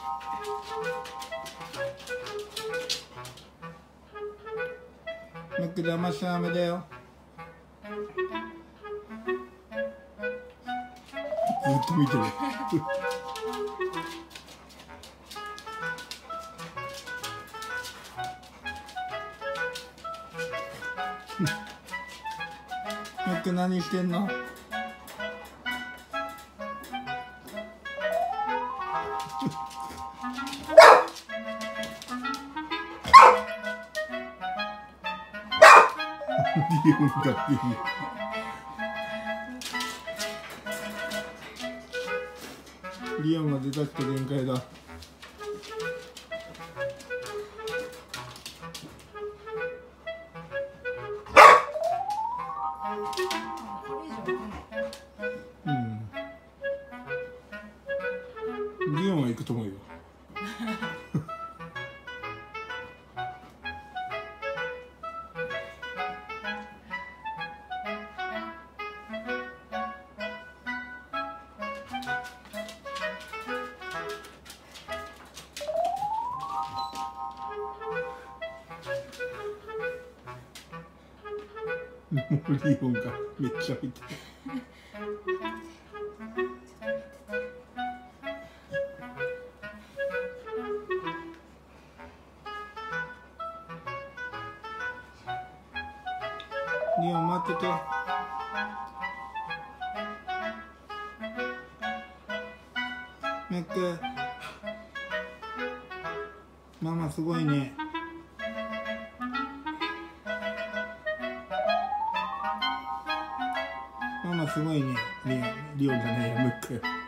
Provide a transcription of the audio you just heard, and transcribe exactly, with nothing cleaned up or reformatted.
メック騙しちゃダメだよ。ずっと見てる。メック何してんの？リオンがいい。リオンが出たって限界だ。うん。リオンは行くと思うよ。もうリオンがめっちゃ見てる。リオン待ってて。メック、ママすごいね。ママすごいね。リオン、リオンじゃないよ、ムック。